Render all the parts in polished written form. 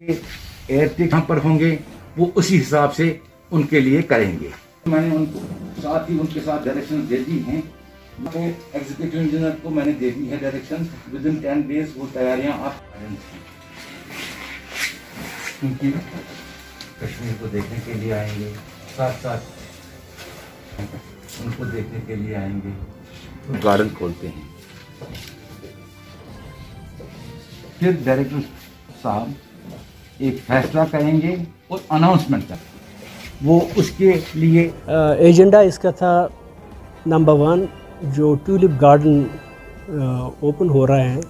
Airtech यहाँ पर होंगे वो उसी हिसाब से उनके लिए करेंगे। मैंने उनको साथ ही उनके साथ डायरेक्शन दे दी हैं, तो एग्जीक्यूटिव इंजीनियर को मैंने दे दी है डायरेक्शन, विद इन 10 डेज वो तैयारियां आप क्योंकि कश्मीर को देखने के लिए आएंगे, साथ साथ उनको देखने के लिए आएंगे। गार्डन खोलते हैं, फिर डायरेक्टर साहब एक फैसला करेंगे और अनाउंसमेंट करेंगे। वो उसके लिए एजेंडा इसका था नंबर 1 जो ट्यूलिप गार्डन ओपन हो रहा है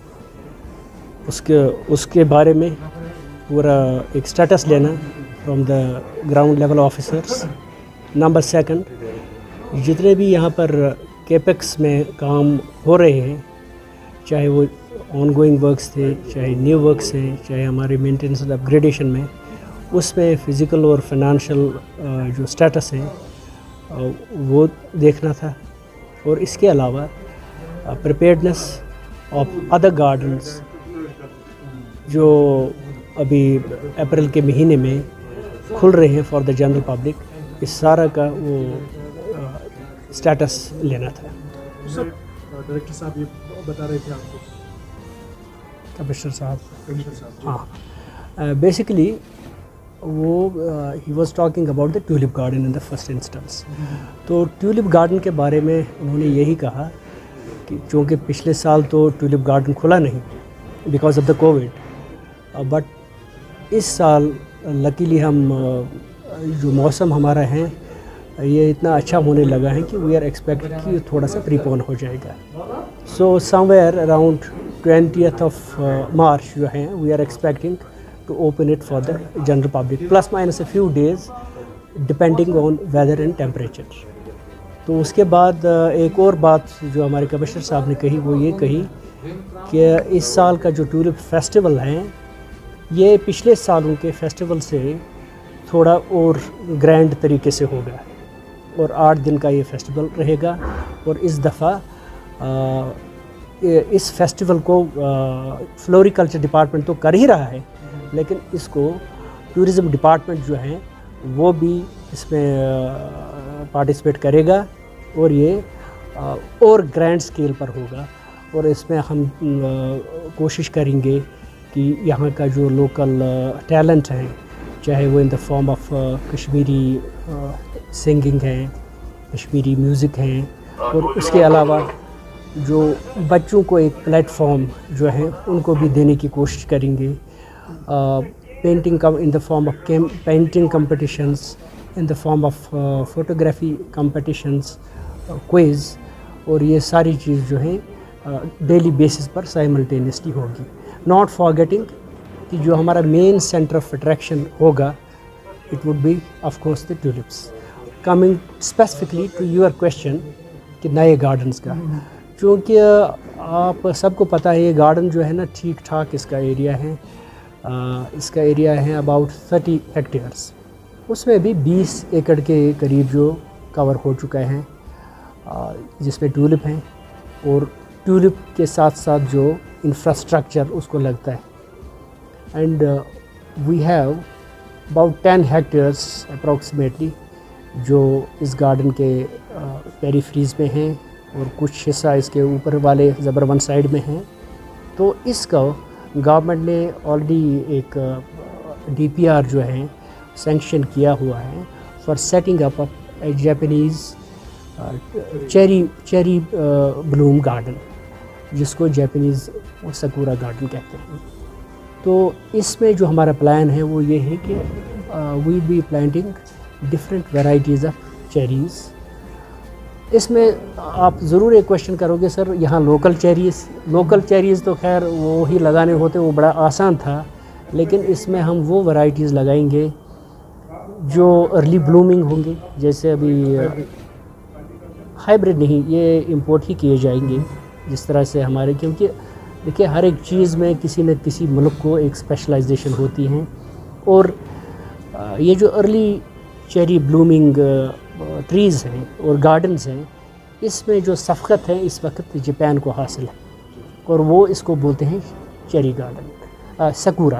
उसके बारे में पूरा एक स्टेटस लेना from the ground level officers. Number 2 जितने भी यहाँ पर केपेक्स में काम हो रहे हैं, चाहे वो ऑनगोइंग वर्क्स थे, चाहे न्यू वर्क्स हैं, चाहे हमारे मेंटेनेंस और अपग्रेडेशन में, उसमें फ़िज़िकल और फाइनेंशियल जो स्टेटस है वो देखना था। और इसके अलावा प्रिपेयर्डनेस ऑफ अदर गार्डन्स जो अभी अप्रैल के महीने में खुल रहे हैं फॉर द जनरल पब्लिक, इस सारा का वो स्टेटस लेना था। सर डायरेक्टर साहब ये बता रहे थे आपको, कमिश्नर साहब, हाँ, बेसिकली वो ही was talking about the tulip garden in the first instance. तो ट्यूलिप गार्डन के बारे में उन्होंने यही कहा कि चूँकि पिछले साल तो ट्यूलिप गार्डन खुला नहीं because of the covid, but इस साल लकीली हम जो मौसम हमारा है ये इतना अच्छा होने लगा है कि वी आर एक्सपेक्ट कि थोड़ा सा प्रीपोन हो जाएगा। So somewhere around 20th of March जो है we are expecting to open it for the general public, plus minus a few days depending on weather and temperature। तो उसके बाद एक और बात जो हमारे कमिश्नर साहब ने कही वो ये कही कि इस साल का जो ट्यूलिप फेस्टिवल है ये पिछले सालों के फेस्टिवल से थोड़ा और ग्रैंड तरीके से होगा और 8 दिन का ये फेस्टिवल रहेगा। और इस दफ़ा इस फेस्टिवल को फ्लोरिकल्चर डिपार्टमेंट तो कर ही रहा है, लेकिन इसको टूरिज़म डिपार्टमेंट जो है वो भी इसमें पार्टिसिपेट करेगा और ये और ग्रैंड स्केल पर होगा। और इसमें हम कोशिश करेंगे कि यहाँ का जो लोकल टैलेंट है, चाहे वो in the form of Kashmiri singing है, कश्मीरी म्यूज़िक हैं, और उसके अलावा जो बच्चों को एक प्लेटफॉर्म जो है उनको भी देने की कोशिश करेंगे। Painting in the form of painting competitions, in the form of photography competitions, quiz, और ये सारी चीज़ जो है डेली बेसिस पर साइमल्टेनियसली होगी। नॉट फॉरगेटिंग कि जो हमारा मेन सेंटर ऑफ अट्रैक्शन होगा it would be of course the tulips. Coming specifically to your question कि नए गार्डन्स का, क्योंकि आप सबको पता है ये गार्डन जो है ना ठीक ठाक इसका एरिया है, इसका एरिया है अबाउट 30 हेक्टेयर्स, उसमें भी 20 एकड़ के करीब जो कवर हो चुका है जिसमें ट्यूलिप हैं, और ट्यूलिप के साथ साथ जो इंफ्रास्ट्रक्चर उसको लगता है। And we have about 10 hectares approximately जो इस गार्डन के पेरीफ्रीज में हैं और कुछ हिस्सा इसके ऊपर वाले ज़बरवन साइड में हैं। तो इसका गवर्नमेंट ने ऑलरेडी एक DPR जो है सैंक्शन किया हुआ है for setting up a Japanese cherry bloom garden, जिसको जापानीज़ सकुरा गार्डन कहते हैं। तो इसमें जो हमारा प्लान है वो ये है कि we be planting different varieties of cherries. इसमें आप ज़रूर एक क्वेश्चन करोगे सर यहाँ लोकल चेरीज़ तो खैर वो ही लगाने होते, वो बड़ा आसान था, लेकिन इसमें हम वो वैरायटीज़ लगाएंगे जो अर्ली ब्लूमिंग होंगे, जैसे अभी हाइब्रिड नहीं, ये इंपोर्ट ही किए जाएंगे जिस तरह से हमारे, क्योंकि देखिए हर एक चीज़ में किसी न किसी मुल्क को एक स्पेशलाइजेशन होती हैं। और ये जो अर्ली चेरी ब्लूमिंग ट्रीज़ हैं और गार्डन्स हैं, इसमें जो सफ़क़त है इस वक्त जापान को हासिल है, और वो इसको बोलते हैं चेरी गार्डन सकुरा।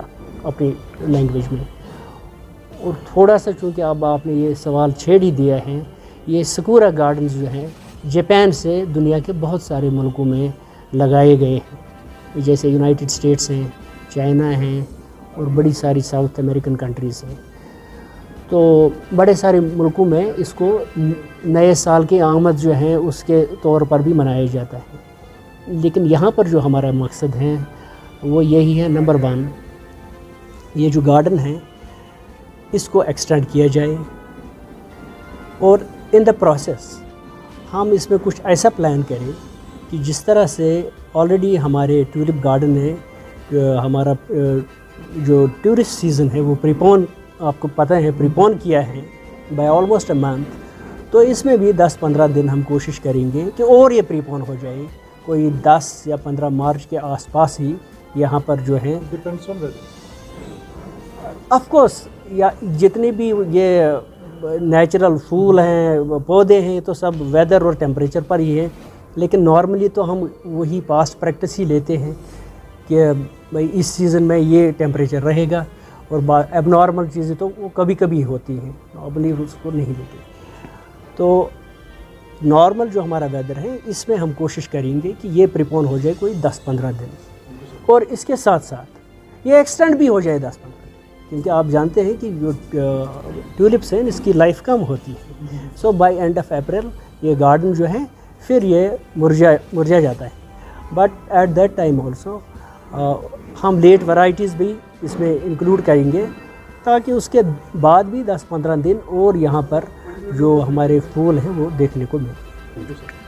اپنی لینگویج میں. اور تھوڑا سا چونکہ اب آپ نے یہ سوال چھیڑ ہی دیا ہے, یہ سکورا گارڈنز جو ہیں جاپان سے دنیا کے بہت سارے ملکوں میں لگائے گئے ہیں, جیسے یونائٹڈ اسٹیٹس ہیں, چائنا ہیں, اور بڑی ساری ساؤتھ امریکن کنٹریز ہیں. تو بڑے سارے ملکوں میں اس کو نئے سال کی آمد جو ہیں اس کے طور پر بھی منایا جاتا ہے. لیکن یہاں پر جو ہمارا مقصد ہے وہ یہی ہے, نمبر 1 یہ جو گارڈن ہے اس کو ایکسٹینڈ کیا جائے, اور ان دا پروسیس ہم اس میں کچھ ایسا پلان کریں کہ جس طرح سے آلریڈی ہمارے ٹیولپ گارڈن ہے, ہمارا جو ٹورسٹ سیزن ہے وہ پریپون, آپ کو پتہ ہے پریپون کیا ہے بائی آلموسٹ اے منتھ, تو اس میں بھی 10-15 دن ہم کوشش کریں گے کہ اور یہ پریپون ہو جائے. کوئی 10 یا 15 مارچ کے آس پاس ہی یہاں پر جو ہے depends on weather of course, یا جتنے بھی یہ نیچرل پھول ہیں پودے ہیں تو سب ویدر اور ٹیمپریچر پر ہی ہے. لیکن نارملی تو ہم وہی پاسٹ پریکٹس ہی لیتے ہیں کہ بھائی اس سیزن میں یہ ٹیمپریچر رہے گا, اور ایب نارمل چیزیں تو وہ کبھی کبھی ہوتی ہیں, نارملی اس کو نہیں لیتے. تو نارمل جو ہمارا ویدر ہے اس میں ہم کوشش کریں گے کہ یہ پریپون ہو جائے کوئی 10-15 دن, اور اس کے ساتھ ساتھ یہ ایکسٹینڈ بھی ہو جائے 10-15 دن, کیونکہ آپ جانتے ہیں کہ جو ٹیولپس ہیں اس کی لائف کم ہوتی ہے. So by end of April یہ گارڈن جو ہے پھر یہ مرجھا جاتا ہے. But at that time also ہم لیٹ ورائٹیز بھی اس میں انکلوڈ کریں گے, تاکہ اس کے بعد بھی 10-15 دن اور یہاں پر جو ہمارے پھول ہیں وہ دیکھنے کو ملیں.